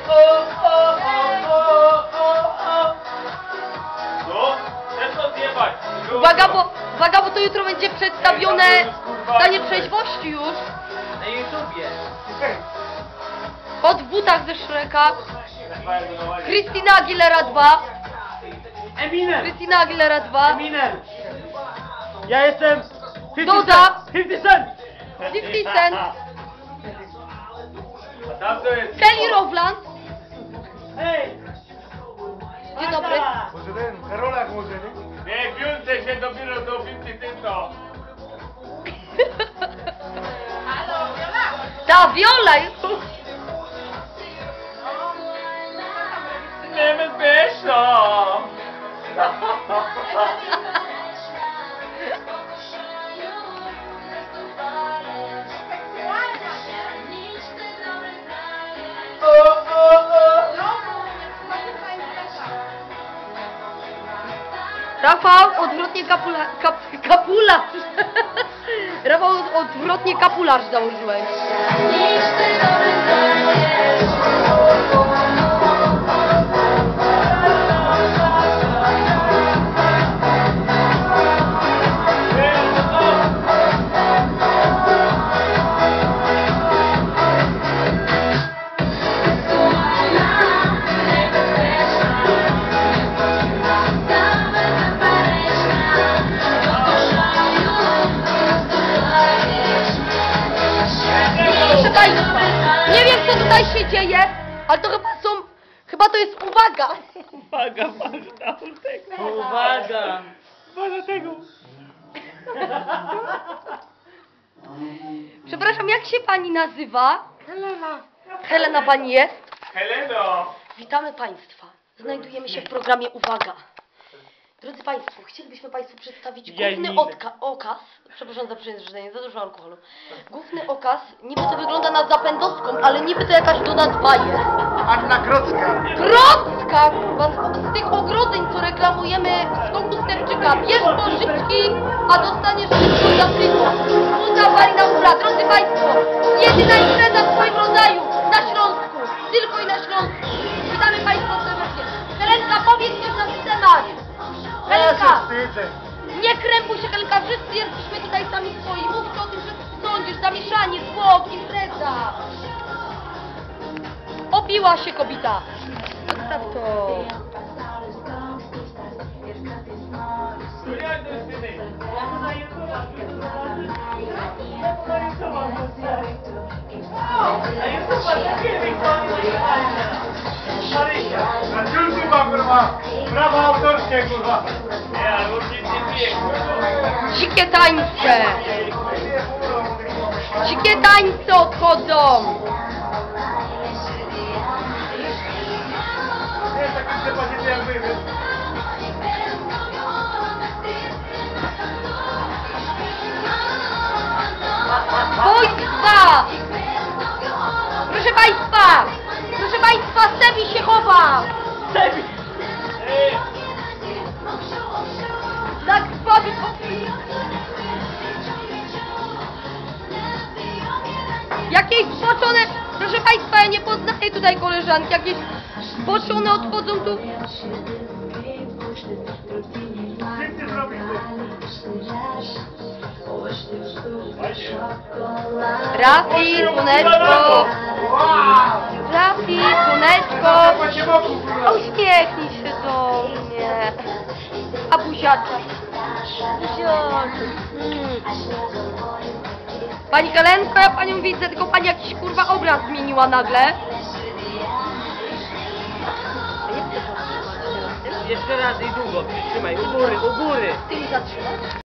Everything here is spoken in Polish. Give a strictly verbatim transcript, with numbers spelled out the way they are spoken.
o, o, o, o, o. No, chcesz to zjebać. Uwaga, bo, uwaga, bo to jutro będzie przedstawione stanie trzeźwości już. Na YouTubie. Od w butach ze Shreka. Christina Aguilera dwa. Eminem. Christina Aguilera dwa. Eminem. Ja jestem Doda. fifty Cent. fifty Cent. A tam to jest... Kelly Rowland. Hej! Dzień dobry. Może ten, Karolak może, nie? Nie, piątek się dopiero do fifty Centa. Ta Viola już. Niebezpieczna! O, o, o! Rafał odwrotnie kapula, kap, kapularz. Rafał odwrotnie kapularz założyłem. Nie wiem, co tutaj się dzieje, ale to chyba są... Chyba to jest uwaga. Uwaga, uwaga, tego. Uwaga! Uwaga tego! Przepraszam, jak się pani nazywa? Helena! Helena pani jest? Heleno! Witamy państwa. Znajdujemy się w programie Uwaga. Drodzy państwo, chcielibyśmy państwu przedstawić główny Jajniny. odka okaz. Przepraszam za przyjęcie, za dużo alkoholu. Główny okaz, niby to wygląda na zapędowską, ale niby to jakaś Doda dwa jest. Anna Krocka. Krocka, kurwa, z, z tych ogrodzeń, co reklamujemy w skoku Sterczyka. Bierz pożyczki, a dostaniesz wszystko za tytuł. Muza Marina Ura. Drodzy państwo, jedyna impreza w swoim rodzaju na Śląsku. Tylko i na Śląsku. Witamy państwa serdecznie. Helenka, powiedz coś na ten temat. Ja się Helenka, wstydzę. nie krępuj się, Helenka, wszyscy jesteśmy tutaj sami swoi. Mówcie o tym, że sądzisz, zamieszanie, zwłok, impreza. Opiła się kobieta. Zostaw to. Na ciulki ma, kurwa. Prawa autorskie, kurwa. Nie, albo nic nie pije, kurwa. Dzikie tańce. Dzikie tańce odchodzą. Nie jest taki przepadziony jak wy, wiesz? Wojska! Proszę państwa! Proszę państwa, Sebi się chowa! Sebi! Ej! Tak krwawi konflikt! Jakieś zboczone... Proszę państwa, ja nie poznaję tutaj koleżanki. Jakieś zboczone odchodzą tu... Wszyscy zrobić Rafi, Słoneczko! Rafi, Słoneczko! Uśmiechnij się do mnie. A buziaczek. Buziaczek. Mm. Pani Helenko, ja panią widzę, tylko pani jakiś kurwa obraz zmieniła nagle. Jeszcze raz i długo, przytrzymaj, u góry, u góry. Ty mi zatrzymasz?